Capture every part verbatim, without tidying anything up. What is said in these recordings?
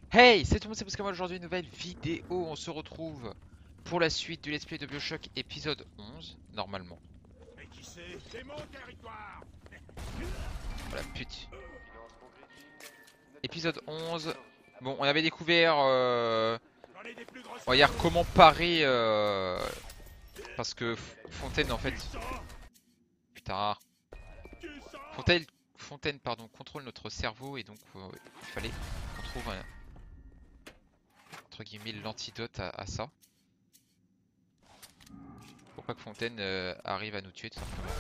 Hey, c'est tout le monde, c'est parce que moi aujourd'hui, nouvelle vidéo. On se retrouve pour la suite du let's play de BioShock épisode onze, normalement. Mais qui c'est? C'est mon territoire! Voilà, pute. Épisode onze. Bon, on avait découvert euh, J'en ai des plus grosses on va que dire vous! comment parer euh, parce que F- Fontaine en Tu fait. le sens? Putain, Tu le sens? Fontaine, Fontaine pardon, contrôle notre cerveau et donc euh, il fallait qu'on trouve un, entre guillemets l'antidote à, à ça. Pour pas que Fontaine euh, arrive à nous tuer tout simplement.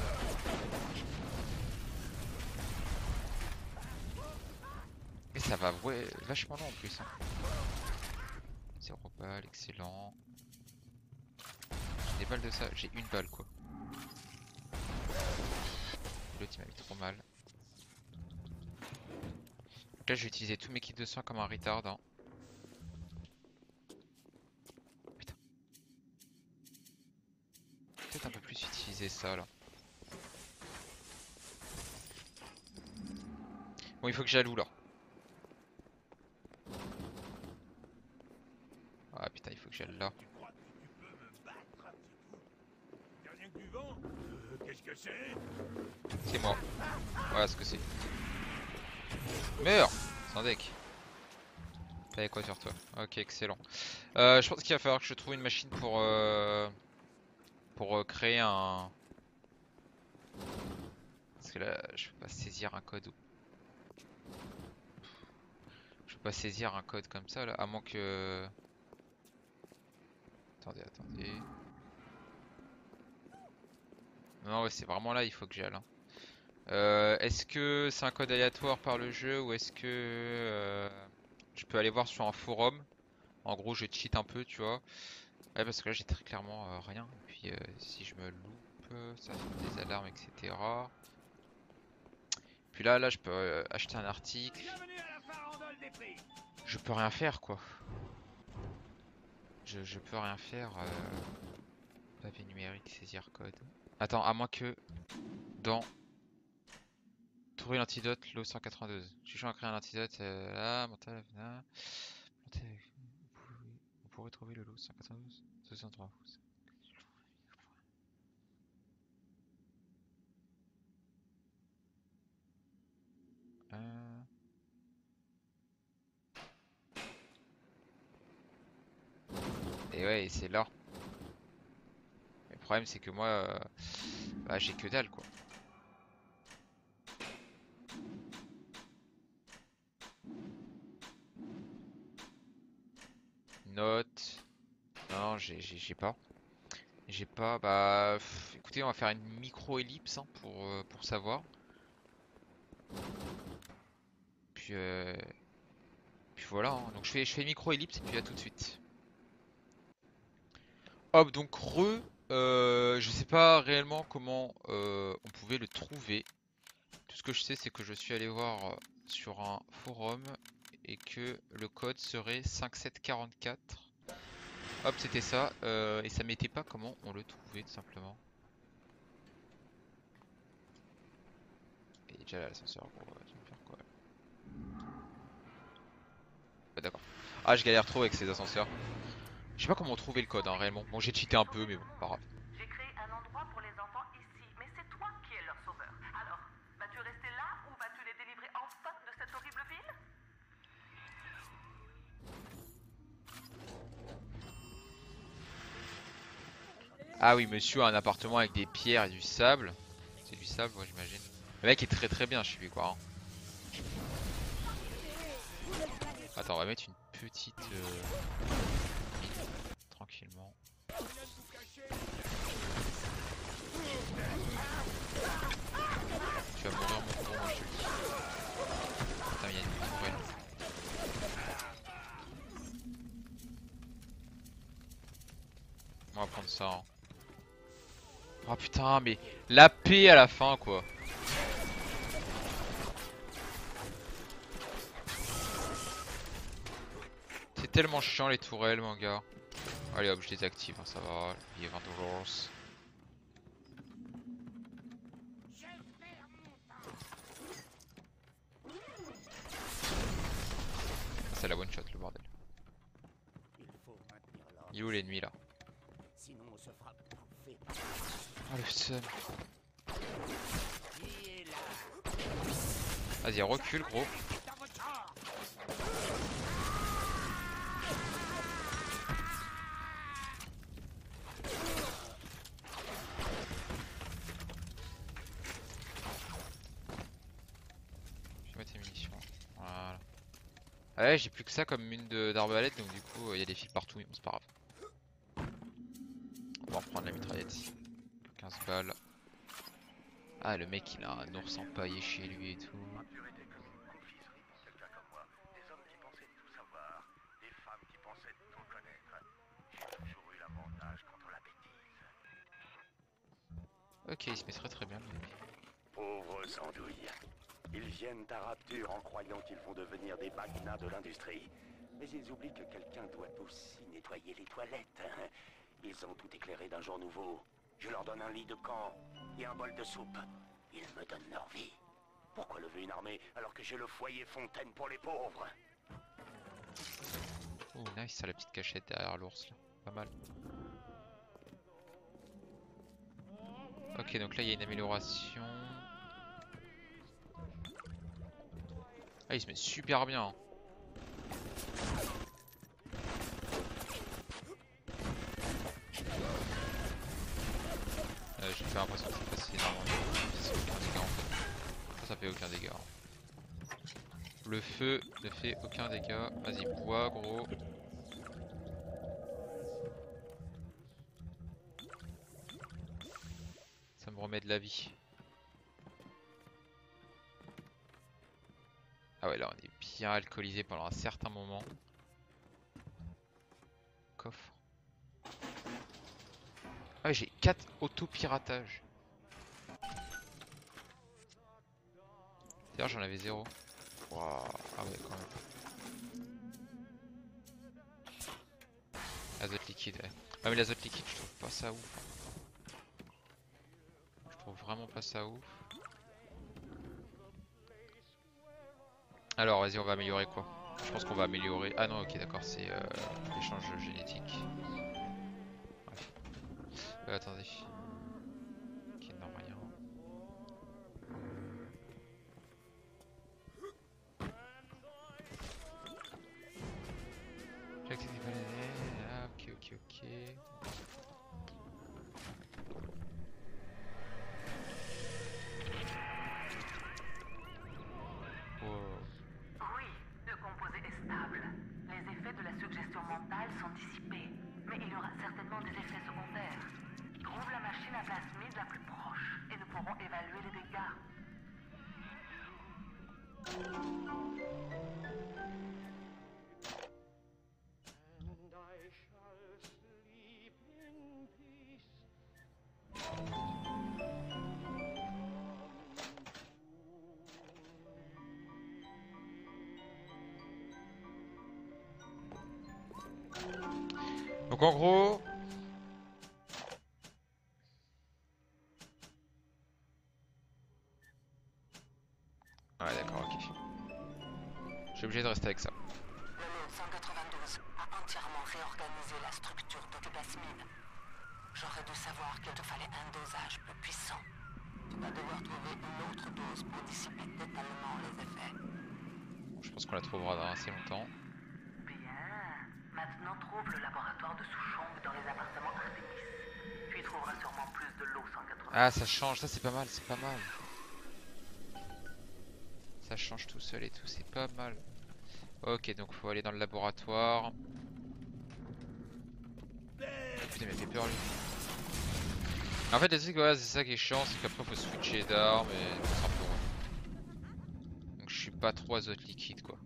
Et ça va ouais, vachement long en plus. Hein. Zéro balle, excellent. J'ai des balles de ça, j'ai une balle quoi. L'autre il m'a mis trop mal. Donc là je vais utiliser tous mes kits de soins comme un retard. Hein. Putain. Peut-être un peu plus utiliser ça là. Bon il faut que j'alloue là. Ah putain il faut que j'aille là. Tu crois que tu peux me battre un petit peu? Y'a rien que du vent? Euh, qu'est-ce que c'est? C'est moi. Voilà ce que c'est. Meurs sans deck. T'avais quoi sur toi? Ok excellent. Euh, je pense qu'il va falloir que je trouve une machine pour euh, pour euh, créer un. Parce que là je peux pas saisir un code. Je peux pas saisir un code comme ça là, à moins que. Attendez, attendez. Non, ouais, c'est vraiment là, il faut que j'aille. Hein. Euh, est-ce que c'est un code aléatoire par le jeu ou est-ce que euh, je peux aller voir sur un forum? En gros, je cheat un peu, tu vois. Ouais, parce que là, j'ai très clairement euh, rien. Et puis, euh, si je me loupe, ça fait des alarmes, et cetera. Puis là, là, je peux euh, acheter un article. Bienvenue à la farandole des prix! Je peux rien faire, quoi. Je, je peux rien faire. Euh... Papier numérique, saisir code. Attends, à moins que dans trouver l'antidote, l'eau cent quatre-vingt-douze. Je suis chaud à créer un antidote. Euh, là, mental, là. On pourrait trouver le lot cent quatre-vingt-douze, soixante-trois. Euh... Et ouais, c'est là. Le problème, c'est que moi, euh, bah, j'ai que dalle quoi. Note. Non, j'ai j'ai pas. J'ai pas. Bah, pff, écoutez, on va faire une micro-ellipse hein, pour, euh, pour savoir. Puis, euh, puis voilà. Hein. Donc je fais, je fais une micro-ellipse et puis à tout de suite. Hop, donc re. Euh, je sais pas réellement comment euh, on pouvait le trouver. Tout ce que je sais, c'est que je suis allé voir sur un forum et que le code serait cinq sept quarante-quatre. Hop, c'était ça. Euh, et ça mettait pas comment on le trouvait tout simplement. Et déjà là, l'ascenseur, gros, tu vas me faire quoi là? Ouais, d'accord. Ah, je galère trop avec ces ascenseurs. Je sais pas comment trouver le code hein, réellement. Bon, j'ai cheaté un peu, mais bon, pas grave. J'ai créé un endroit pour les enfants ici, mais c'est toi qui es leur sauveur. Alors, vas-tu rester là ou vas-tu les délivrer enfin de cette horrible ville? Ah oui, monsieur a un appartement avec des pierres et du sable. C'est du sable, moi j'imagine. Le mec est très très bien chez lui, quoi. Hein. Attends, on va mettre une petite. Euh... Tranquillement. Tu vas mourir, mon gros, moi je te le dis. Putain, il y a une tourelle. On va prendre ça. Hein. Oh putain, mais la paix à la fin, quoi. C'est tellement chiant les tourelles, mon gars. Allez hop, je désactive, hein, ça va. Il est vingt dollars. c'est la one shot le bordel. Il faut maintenir l'ordre. Il est où l'ennemi là? Sinon on se frappe en fait. Oh le seum. Qui est là? Vas-y recule gros. Dans votre genre. Fais-moi tes munitions. Voilà. Ah ouais j'ai plus que ça comme mine de- d'arbalète donc du coup il y a des fils partout mais bon c'est pas grave. On va reprendre la mitraillette. quinze balles. Ah le mec il a un ours empaillé chez lui et tout. Peinture était comme une confiserie pour quelqu'un comme moi. Des hommes qui pensaient tout savoir, des femmes qui pensaient tout connaître. J'ai toujours eu l'avantage contre la bêtise. Ok il se met très très bien le mec. Pauvres andouilles. Ils viennent à Rapture en croyant qu'ils vont devenir des magnats de l'industrie. Mais ils oublient que quelqu'un doit aussi nettoyer les toilettes. Ils ont tout éclairé d'un jour nouveau. Je leur donne un lit de camp et un bol de soupe. Ils me donnent leur vie. Pourquoi lever une armée alors que j'ai le foyer fontaine pour les pauvres? Oh nice ça la petite cachette derrière l'ours là. Pas mal. Ok donc là il y a une amélioration. Ah il se met super bien. Hein. Euh, J'ai pas l'impression que ça fasse énormément de ça fait aucun dégât en fait. Ça, ça fait aucun dégât. Hein. Le feu ne fait aucun dégât. Vas-y bois gros. Ça me remet de la vie. Ah ouais là on est bien alcoolisé pendant un certain moment. Coffre. Ah ouais, j'ai quatre auto-piratages. D'ailleurs j'en avais zéro. Waouh. Ah ouais quand même. Azote liquide ouais. Ah mais l'azote liquide je trouve pas ça ouf. Je trouve vraiment pas ça ouf. Alors vas-y on va améliorer quoi? Je pense qu'on va améliorer... Ah non ok d'accord c'est euh, l'échange génétique. Ouais. Euh, attendez. Ok non rien. J'accepte les bananes. Ah ok ok ok. Wow. Oui, le composé est stable. Les effets de la suggestion mentale sont dissipés. Mais il y aura certainement des effets secondaires. Trouve la machine à plasmide la plus proche et nous pourrons évaluer les dégâts. And I shall sleep in peace. Donc en gros... Ouais d'accord ok. Je suis obligé de rester avec ça. Le lot cent quatre-vingt-douze a entièrement réorganisé la structure d'Octoplasmine. J'aurais dû savoir qu'il te fallait un dosage plus puissant. Tu vas devoir trouver une autre dose pour dissiper totalement les effets. Je pense qu'on la trouvera dans assez longtemps. Bien. Maintenant trouve le laboratoire de Souchong dans les appartements Artemis. Tu y trouveras sûrement plus de l'eau cent quatre-vingts. Ah ça change, ça c'est pas mal, c'est pas mal. Ça change tout seul et tout, c'est pas mal. Ok donc faut aller dans le laboratoire. Putain il m'a fait peur lui. En fait le truc voilà, c'est ça qui est chiant, c'est qu'après faut switcher d'armes et c'est un peu relou. Donc je suis pas trop azote liquide quoi.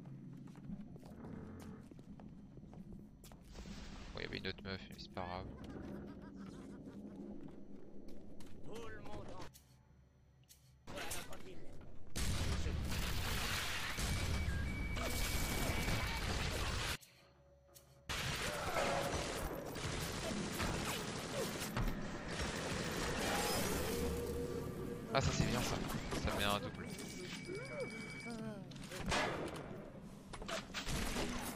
Bon il y avait une autre meuf mais c'est pas grave. Tout le monde en... Voilà notre ville. Ah ça c'est bien ça, ça met un double.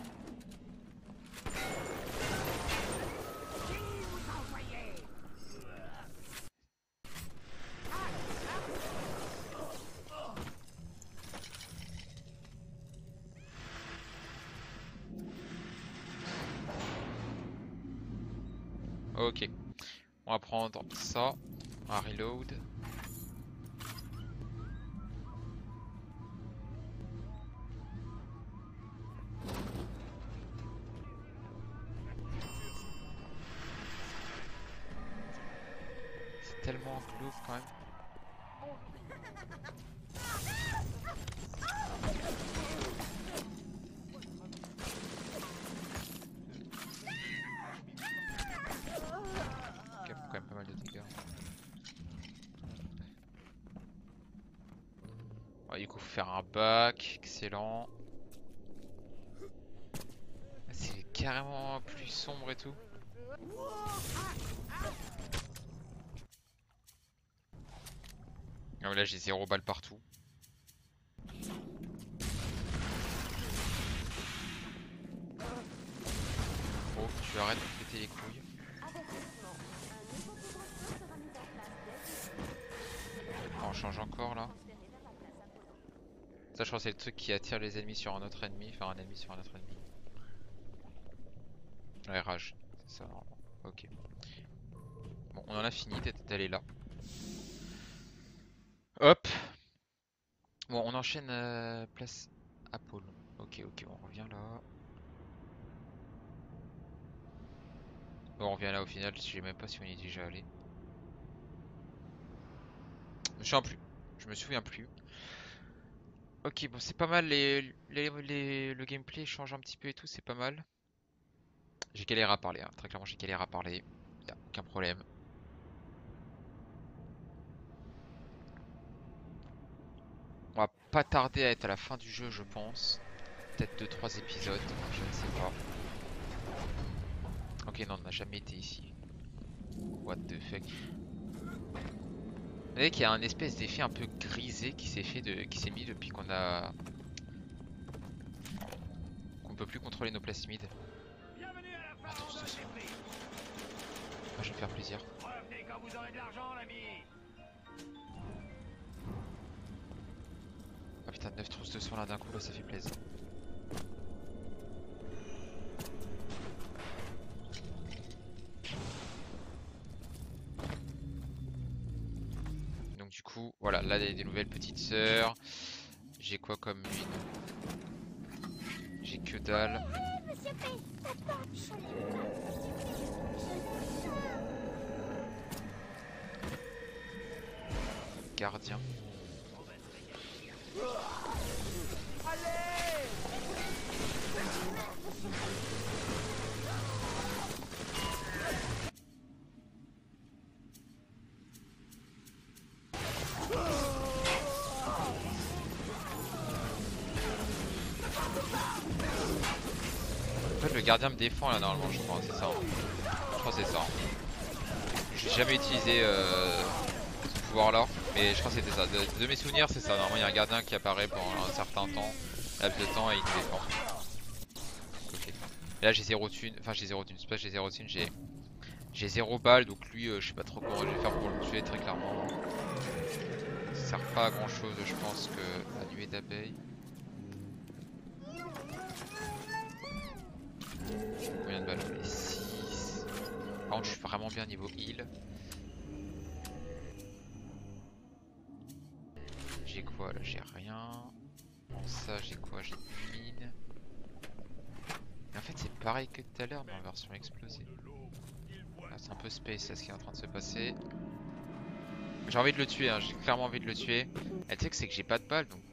Ok. On va prendre ça. Un reload. C'est tellement glauque quand même. Ok, quand même pas mal de dégâts. Ouais, du coup, faut faire un bac, excellent. C'est carrément plus sombre et tout. Ah, mais là, j'ai zéro balle partout. Oh, tu arrêtes de péter les couilles. On change encore là. Ça, je crois que c'est le truc qui attire les ennemis sur un autre ennemi, enfin un ennemi sur un autre ennemi. Ouais, rage, c'est ça normalement. Ok. Bon, on en a fini d'aller là. Hop. Bon, on enchaîne euh, place Apollon. Ok, ok, on revient là. Bon, on revient là au final, je sais même pas si on y est déjà allé. Je me souviens plus. Je me souviens plus. Ok, bon, c'est pas mal. Les, les, les- le gameplay change un petit peu et tout, c'est pas mal. J'ai galéré à parler, hein. Très clairement, j'ai galéré à parler. Y a aucun problème. On va pas tarder à être à la fin du jeu, je pense. Peut-être deux trois épisodes, je ne sais pas. Ok, non, on n'a jamais été ici. What the fuck. Vous voyez qu'il y a un espèce d'effet un peu grisé qui s'est fait de, qui s'est mis depuis qu'on a, qu'on peut plus contrôler nos plasmides. Bienvenue à la Ah, ferme trop au de son. Masterpiece. Ah, je vais me faire plaisir. Revenez quand vous aurez de l'argent, l'ami. Ah putain, neuf trousses de sang là d'un coup, là ça fait plaisir. Donc du coup, voilà, là il y a des nouvelles petites sœurs. J'ai quoi comme mine? J'ai que dalle. Gardien. En fait, le gardien me défend là normalement, je crois, c'est ça. Je crois que c'est ça. J'ai jamais utilisé euh, ce pouvoir là, mais je crois que c'était ça. De, de mes souvenirs, c'est ça. Normalement, il y a un gardien qui apparaît pendant un certain temps, laps de temps, et il nous défend. Ok. Et là, j'ai zéro thune, enfin, j'ai zéro thune, c'est pas que j'ai zéro thune, j'ai j'ai zéro balle, donc lui, euh, je sais pas trop comment je vais faire pour le tuer, très clairement. Ça sert pas à grand chose, je pense, que la nuée d'abeilles. Combien de balles? J'en ai six. Par contre, je suis vraiment bien niveau heal. J'ai quoi là? J'ai rien. Bon, ça, j'ai quoi? J'ai une mine. Mais en fait, c'est pareil que tout à l'heure, mais en version explosée. Là, c'est un peu space, là, ce qui est en train de se passer. J'ai envie de le tuer, hein. J'ai clairement envie de le tuer. Elle tu sais que c'est que j'ai pas de balles, donc.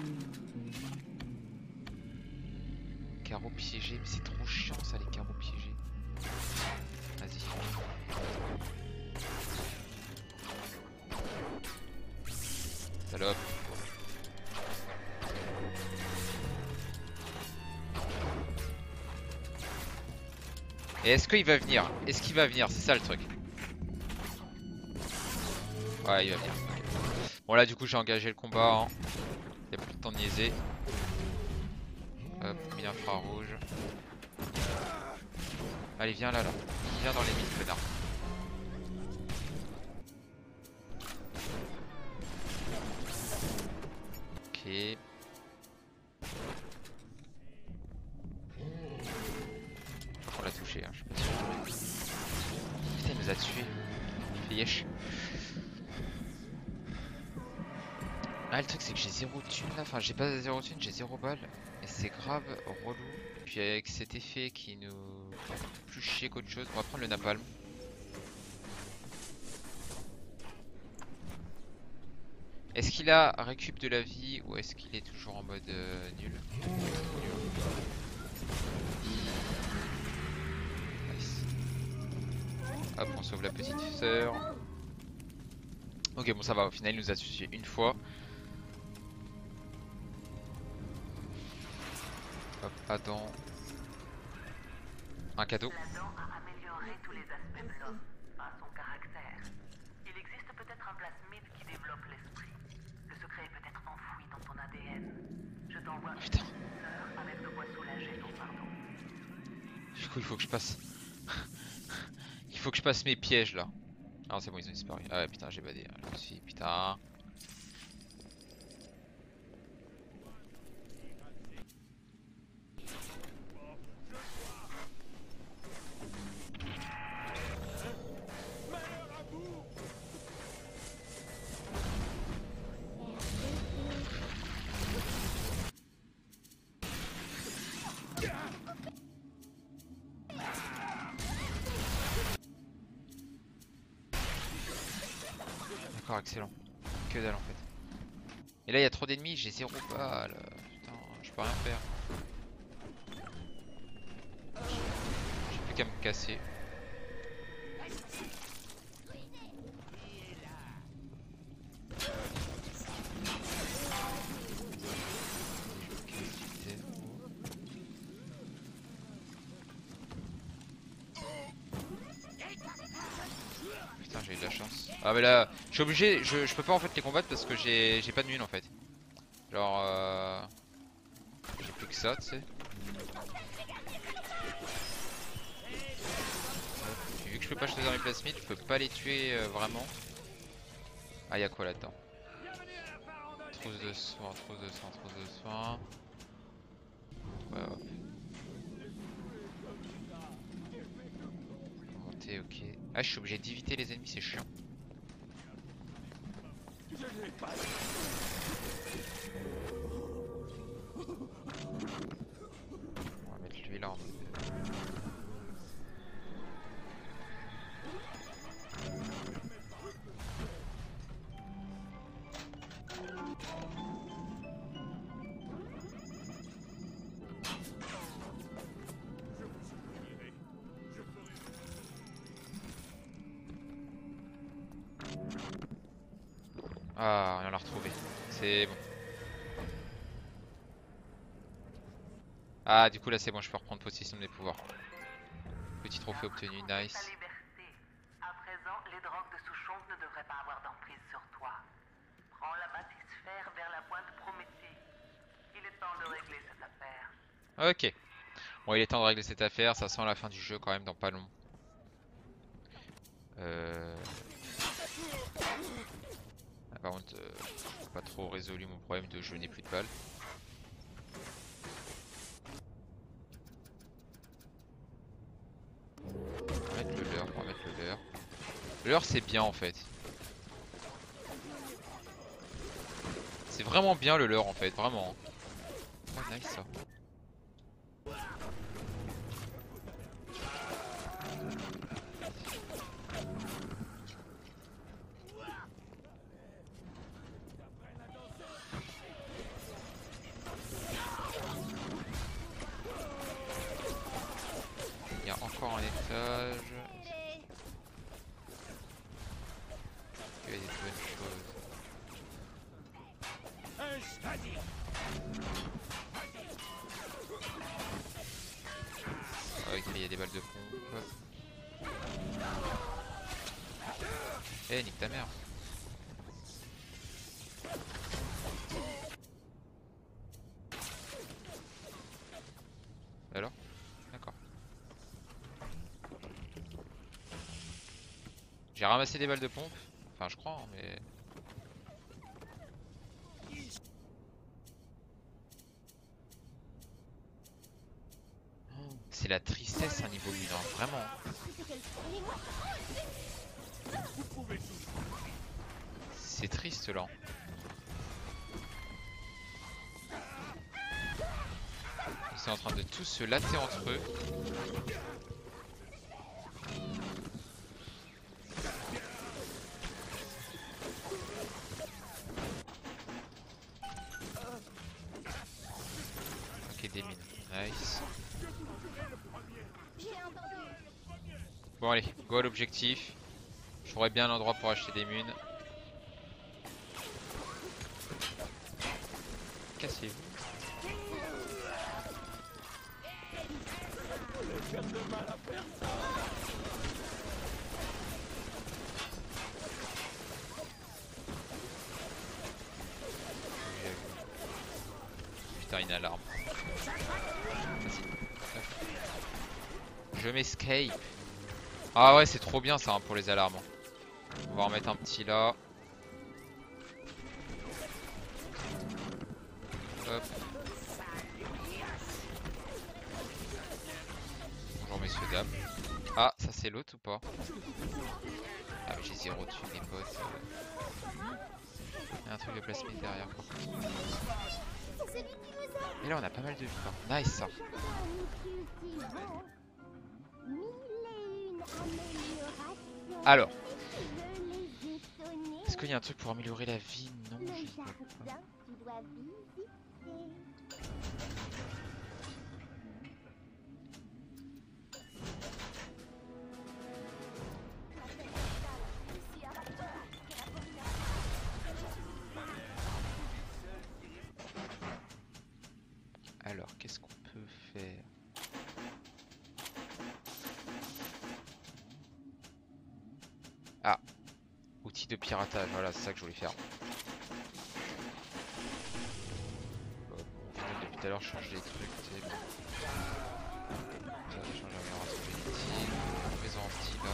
Carreaux piégés, mais c'est trop chiant ça, les carreaux piégés. Vas-y. Salope. Et est-ce qu'il va venir? Est-ce qu'il va venir? C'est ça le truc. Ouais, il va venir. Okay. Bon, là, du coup, j'ai engagé le combat. Hein. Il n'y a plus de temps de niaiser. Hop, mine infrarouge. Allez, viens là, là. Viens dans les mines, connard. Ok. On l'a touché, hein, je suis pas sûr. yesh. Ah, le truc c'est que j'ai zéro thune là, enfin j'ai pas zéro thune, j'ai zéro balle. Et c'est grave relou. Puis avec cet effet qui nous fait plus chier qu'autre chose, on va prendre le napalm. Est-ce qu'il a récup de la vie ou est-ce qu'il est toujours en mode euh, nul? Nice. Hop, on sauve la petite sœur. Ok, bon ça va, au final il nous a suffi une fois. Hop, Adam. Un cadeau. L'Adam a amélioré tous les aspects de l'homme, pas son caractère. Il existe peut-être un plasmide qui développe l'esprit. Le secret est peut-être enfoui dans ton A D N. Je t'envoie une Putain. fleur avec de quoi soulager ton pardon. Du coup il faut que je passe. Il faut que je passe mes pièges là. Ah c'est bon, ils ont disparu. Ah ouais, putain, j'ai badé. Je suis putain. D'accord, excellent. Que dalle en fait. Et là il y a trop d'ennemis, j'ai zéro balle. Putain, je peux rien faire. J'ai plus qu'à me casser. Putain, j'ai eu de la chance. Ah mais là, je suis obligé, je, je peux pas en fait les combattre parce que j'ai j'ai pas de mine en fait. Genre euh... j'ai plus que ça, tu sais. Vu que je peux pas choisir mes plasmides, je peux pas les tuer euh, vraiment. Ah y'a quoi là-dedans? Trousse de soins, trousse de soins, trousse de soins. Ouais, hop. Monter, ok. Ah, je suis obligé d'éviter les ennemis, c'est chiant. On va mettre lui là en mode. Ah, on l'a retrouvé. C'est bon. Ah, du coup là c'est bon, je peux reprendre possession de mes pouvoirs. Petit trophée obtenu, nice. Ta liberté. À présent, les drogues de Souchon ne devraient pas avoir d'emprise sur toi. Prends la bathysphère vers la pointe Prométhée. Il est temps de régler cette affaire. Ok. Bon, il est temps de régler cette affaire, ça sent la fin du jeu quand même dans pas long. Euh... Ah, par contre, euh, j'ai pas trop résolu mon problème de je n'ai plus de balles. On va mettre le leurre, on va mettre le leurre. Le leurre c'est bien en fait. C'est vraiment bien le leurre en fait, vraiment. Ah nice ça. Il y a encore un étage. Il y a des bonnes choses. Ok, il y a des balles de pompe. Eh, hey, nique ta mère. Alors? D'accord. J'ai ramassé des balles de pompe. Enfin, je crois, hein, mais... C'est la tristesse à niveau un, hein, vraiment. Vous pouvez tout. C'est triste là. Ils sont en train de tous se latter entre eux. Ok, des mines. Nice. Bon allez, go à l'objectif. Je trouverais bien l'endroit pour acheter des mines. Cassez-vous. Putain, une alarme. Vas-y. Je m'escape. Ah ouais, c'est trop bien ça hein, pour les alarmes. On va en mettre un petit là. Hop. Bonjour messieurs dames. Ah, ça c'est l'autre ou pas? Ah mais j'ai zéro dessus les potes. Il y a un truc de plasmide derrière quoi. Et là on a pas mal de vie. Nice ça. Alors, est-ce qu'il y a un truc pour améliorer la vie? Non, je sais pas. Alors, qu'est-ce qu'on peut faire? Ah, outil de piratage, voilà, c'est ça que je voulais faire. Bon, au final, depuis tout à l'heure, je change des trucs, tu sais. Bon. Ça, je change l'amélioration génétique, maison anti là.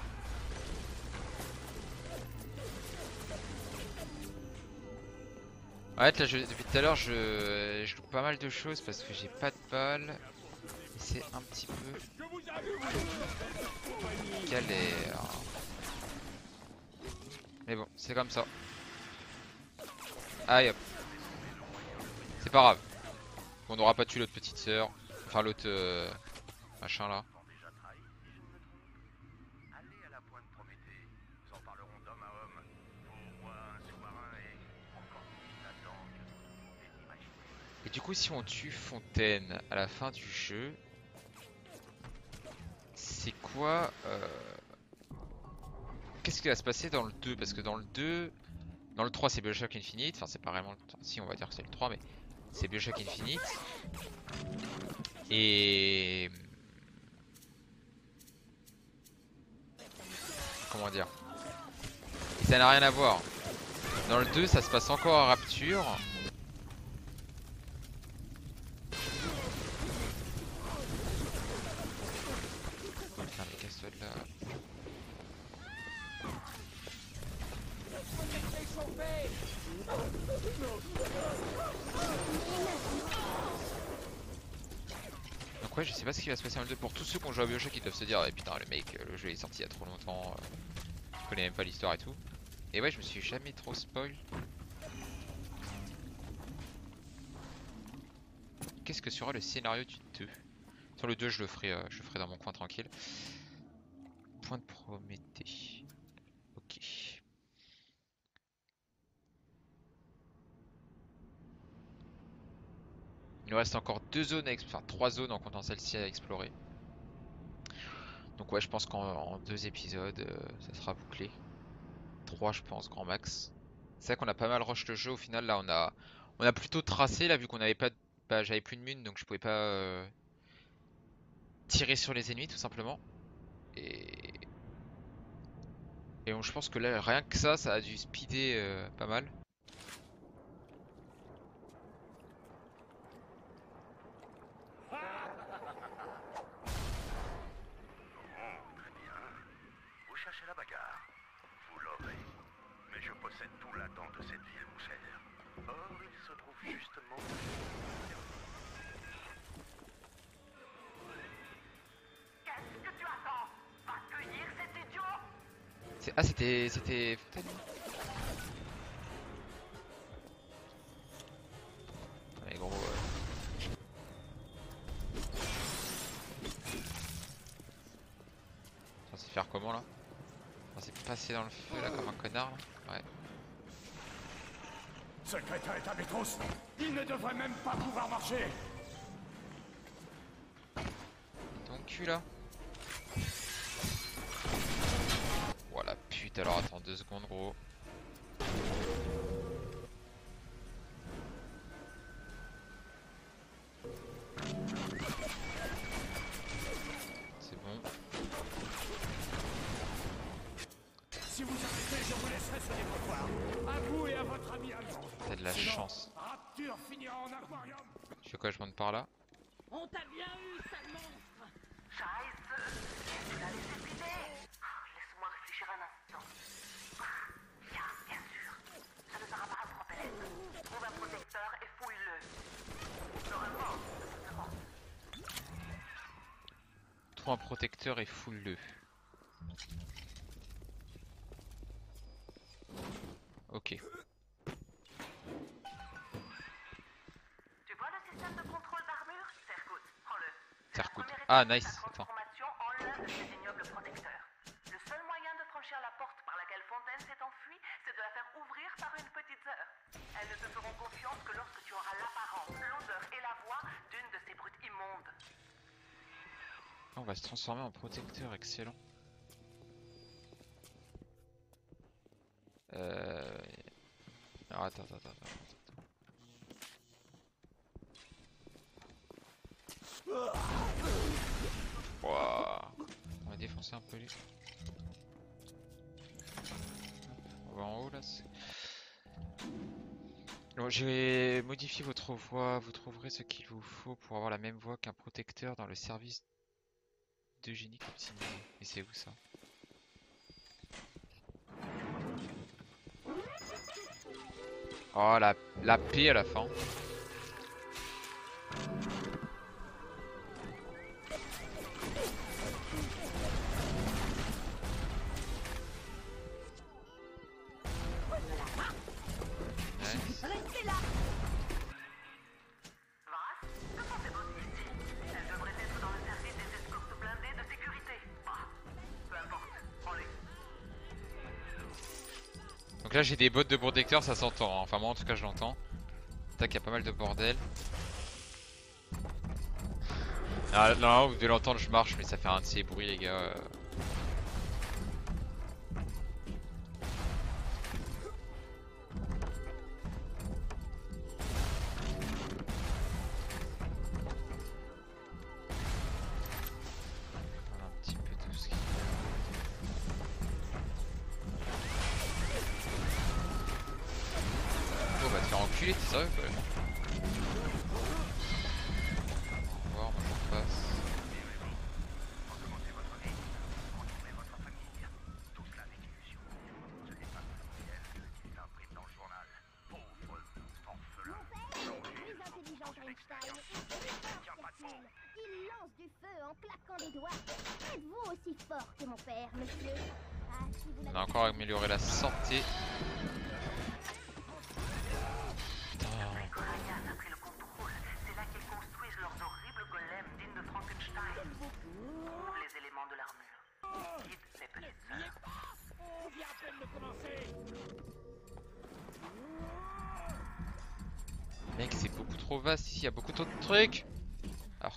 Ouais, là, je, depuis tout à l'heure, je, je loupe pas mal de choses parce que j'ai pas de balles. C'est un petit peu galère. Mais bon, c'est comme ça. Aïe hop. C'est pas grave. On n'aura pas tué l'autre petite sœur. Enfin l'autre euh, machin là. Et du coup si on tue Fontaine à la fin du jeu, c'est quoi euh... qu'est-ce qui va se passer dans le deux? Parce que dans le deux, dans le trois c'est BioShock Infinite, enfin c'est pas vraiment le... si on va dire que c'est le trois mais c'est BioShock Infinite. Et... comment dire? Et ça n'a rien à voir. Dans le deux ça se passe encore à Rapture. Putain mais casse-toi de là. Donc ouais je sais pas ce qui va se passer dans le deux. Pour tous ceux qui ont joué à BioShock ils doivent se dire eh, putain le mec le jeu est sorti il y a trop longtemps, euh, je connais même pas l'histoire et tout. Et ouais je me suis jamais trop spoil. Qu'est-ce que sera le scénario du deux? Sur le deux je le ferai, euh, je le ferai dans mon coin tranquille. Point de Prométhée. Ok. Il nous reste encore deux zones, à enfin trois zones en comptant celle-ci à explorer. Donc ouais je pense qu'en deux épisodes euh, ça sera bouclé. trois je pense grand max. C'est vrai qu'on a pas mal rush le jeu au final là on a on a plutôt tracé là vu qu'on avait pas, bah, j'avais plus de mine donc je pouvais pas euh, tirer sur les ennemis tout simplement. Et et donc je pense que là rien que ça ça a dû speeder euh, pas mal. Vous cherchez la bagarre. Vous l'aurez. Mais je possède tout l'Adam de cette ville, mon cher. Or, il se trouve justement... Qu'est-ce que tu attends? Va cueillir cet idiot? C'est- Ah c'était... c'était... Fontaine. Mais gros... euh, Censé faire comment là? Censé passer dans le feu là comme un connard là? Ouais. Secrétaire est à Métros. Il ne devrait même pas pouvoir marcher. Ton cul là. Voilà putain, alors attends deux secondes gros. C'est bon. Si vous arrêtez, je vous laisserai ce dépotoir. À vous et à votre ami allemand. T'as de la Sinon, chance. Rapture finira en aquarium. Tu fais quoi, je monte par là? On t'a bien eu, sale monstre. Scheiße, tu l'as laissé filer. Laisse-moi réfléchir un instant. Bien, bien sûr. Ça ne sera pas trop bête. Trouve un protecteur et fouille-le. Normalement, c'est bon. Trouve un protecteur et foule-le. Ok. Tu vois le système de contrôle d'armure? Sercout, prends-le. Sercout. Première Ah, étape de nice. ta Attends. transformation en l'un de ces ignobles protecteurs. Le seul moyen de franchir la porte par laquelle Fontaine s'est enfuie, c'est de la faire ouvrir par une petite sœur. Elles ne te feront confiance que lorsque tu auras l'apparence, l'odeur et la voix d'une de ces brutes immondes. On va se transformer en protecteur, excellent. Euh... Alors attends, attends, attends, attends. Wouah. On va défoncer un peu lui. On va en haut là. Bon, je vais modifier votre voix. Vous trouverez ce qu'il vous faut pour avoir la même voix qu'un protecteur dans le service d'eugénique optimisé. Et c'est où ça? Oh la, la P à la fin. Nice. Restez là. Vas, ce sont ces bottes ici. Elles devraient être dans le service des escortes blindées de sécurité. Ah, peu importe, prends-les. Donc là j'ai des bottes de protecteur, ça s'entend, hein. Enfin moi en tout cas je l'entends. Tac, il y a pas mal de bordel. Ah non, vous devez l'entendre, je marche mais ça fait un de ces bruits les gars. euh. Voilà un petit peu tout ce qu'il y a. Oh va te faire enculer, t'es sérieux quoi? Au revoir, moi je repasse. Plus intelligent qu'Einstein, il lance du feu en claquant des doigts. Êtes-vous aussi fort que mon père, monsieur? Ah, si vous On a l'avez encore amélioré la santé. Putain. Coraias a pris le contrôle. C'est là qu'ils construisent leurs horribles golems dignes de Frankenstein. Trouve les éléments de l'armure. Guide ces petites sœurs. On vient à peine de commencer. Mec, c'est beaucoup trop vaste ici, il y a beaucoup trop de trucs. Alors,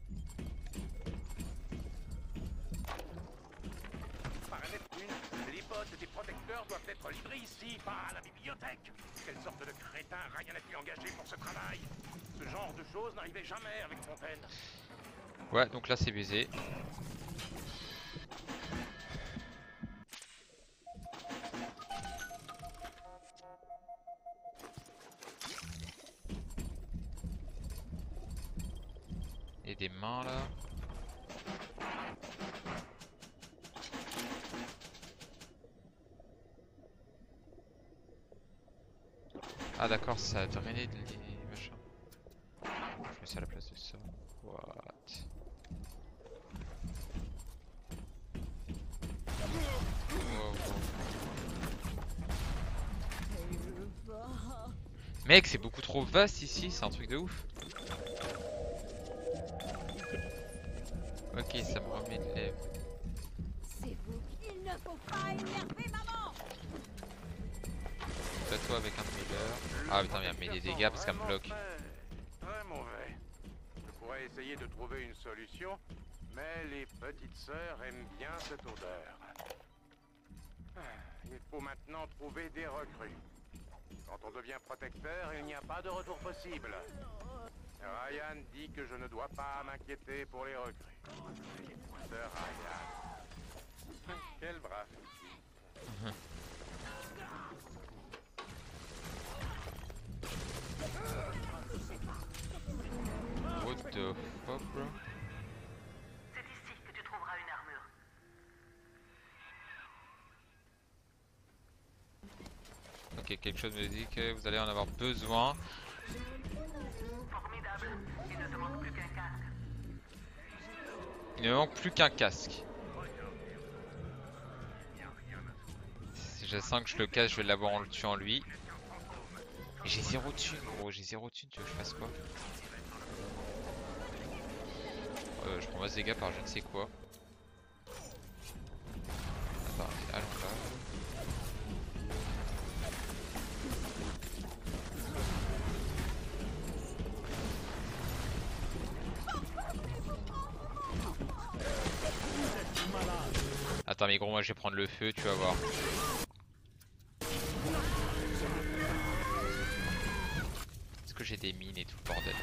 Par un Neptune, les bottes des protecteurs doivent être livrées ici, pas à la bibliothèque. Quelle sorte de crétin rien n'a pu engager pour ce travail? Ce genre de choses n'arrivait jamais avec Fontaine. ouais, donc là c'est baisé. Et des mains là. Ah d'accord, ça a drainé de les machins. Je mets ça à la place de ça. What? Wow, wow. Mec, c'est beaucoup trop vaste ici, c'est un truc de ouf. Ok, ça me remet de lèvres. C'est vous. Il ne faut pas énerver maman. Toi avec un de mes leurs. Ah putain, il met des dégâts parce qu'elle me bloque. Très, très mauvais. Je pourrais essayer de trouver une solution, mais les petites sœurs aiment bien cette odeur. Ah, il faut maintenant trouver des recrues. Quand on devient protecteur, il n'y a pas de retour possible. Ryan dit que je ne dois pas m'inquiéter pour les recrues. Sœur Ryan. Quel brave petit. What the fuck, bro? C'est ici que tu trouveras une armure. Ok, quelque chose me dit que vous allez en avoir besoin. Formidable. Il ne te manque plus qu'un casque. Il ne me manque plus qu'un casque. Si je sens que je le casse, je vais l'avoir en le tuant lui. J'ai zéro thune, gros, j'ai zéro thune, tu veux que je fasse quoi? euh, Je prends masse dégâts par je ne sais quoi. Attends, allons là. Attends mais gros, moi je vais prendre le feu, tu vas voir. Est-ce que j'ai des mines et tout le bordel?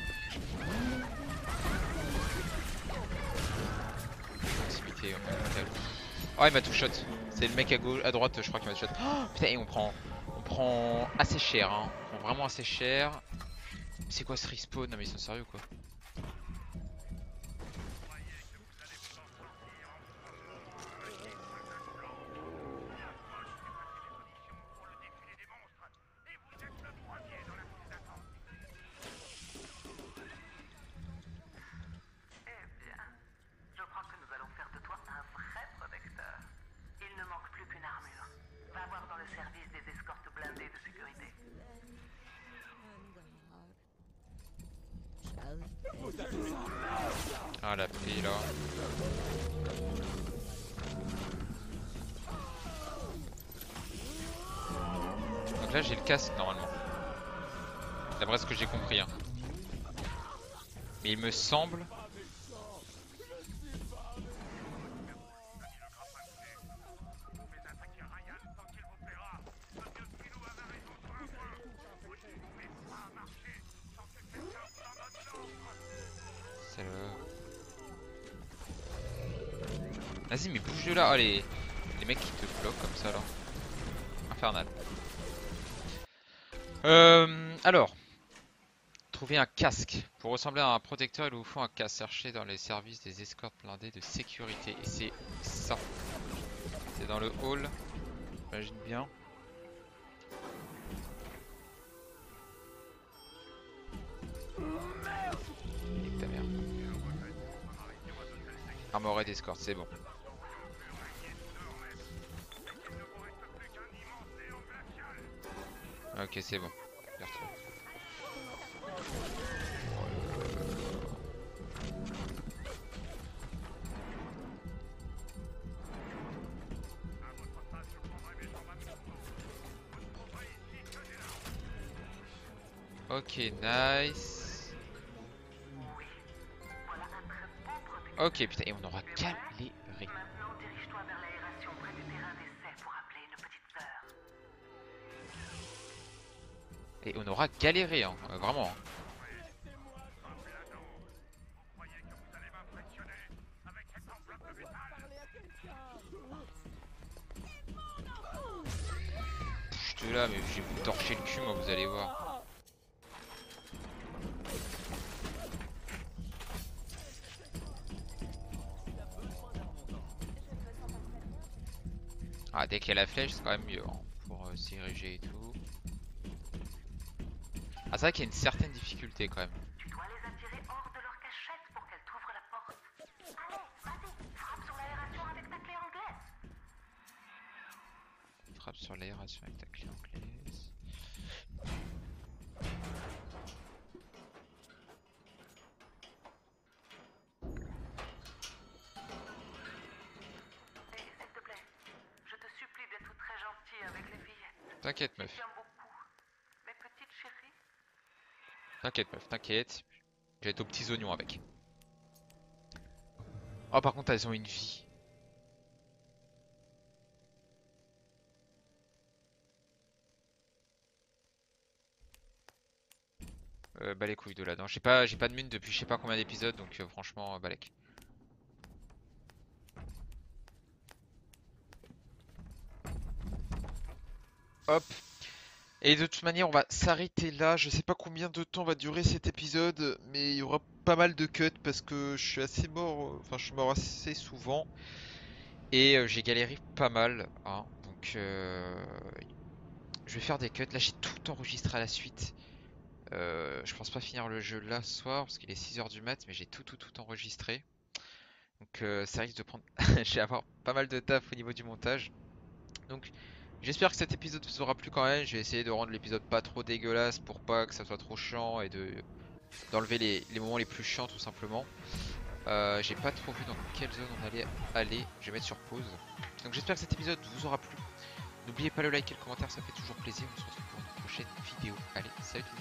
Proximité, oh il m'a tout shot. C'est le mec à gauche, à droite je crois qu'il m'a tout shot. Oh, putain et on prend, on prend assez cher hein. On prend vraiment assez cher. C'est quoi ce respawn? Non mais ils sont sérieux quoi. Ah la pluie là. Donc là j'ai le casque normalement. D'après ce que j'ai compris hein. Mais il me semble. Vas-y mais bouge de là, oh, les... les mecs qui te bloquent comme ça là. Infernal. Euh, alors. Trouver un casque. Pour ressembler à un protecteur, il vous faut un casque. Cherchez dans les services des escortes blindées de sécurité. Et c'est ça. C'est dans le hall. J'imagine bien. Nique ta mère. Armoré d'escorte, c'est bon. Ok, c'est bon. Ok, nice. Ok, putain, et on aura galéré. Maintenant, dirige-toi vers l'aération près du terrain d'essai pour appeler une petite sœur. Et on aura galéré, hein, euh, vraiment. Hein. Je te là, mais je vais vous torcher le cul, moi, vous allez voir. Ah, dès qu'il y a la flèche, c'est quand même mieux hein, pour euh, s'ériger et tout. Ah, c'est vrai qu'il y a une certaine difficulté quand même. Tu dois les attirer hors de leur cachette pour qu'elles t'ouvrent la porte. Allez, vas-y, frappe sur l'aération avec ta clé anglaise. Frappe sur l'aération avec ta clé anglaise. T'inquiète meuf. T'inquiète meuf, t'inquiète. J'ai aux petits oignons avec. Oh par contre elles ont une vie. Euh, bah les couilles de là. Non, j'ai pas, j'ai pas de mine depuis je sais pas combien d'épisodes donc euh, franchement euh, balèque. Hop. Et de toute manière, on va s'arrêter là. Je sais pas combien de temps va durer cet épisode, mais il y aura pas mal de cuts parce que je suis assez mort. Enfin, je suis mort assez souvent et euh, j'ai galéré pas mal. Hein, donc, euh, je vais faire des cuts. Là, j'ai tout enregistré à la suite. Euh, je pense pas finir le jeu là ce soir parce qu'il est six heures du mat, mais j'ai tout, tout, tout enregistré. Donc, euh, ça risque de prendre. Je vais avoir pas mal de taf au niveau du montage. Donc, j'espère que cet épisode vous aura plu quand même. Je vais essayer de rendre l'épisode pas trop dégueulasse pour pas que ça soit trop chiant et de d'enlever les, les moments les plus chiants tout simplement. Euh, J'ai pas trop vu dans quelle zone on allait aller. Je vais mettre sur pause. Donc j'espère que cet épisode vous aura plu. N'oubliez pas le like et le commentaire, ça fait toujours plaisir. On se retrouve pour une prochaine vidéo. Allez, salut tout le monde.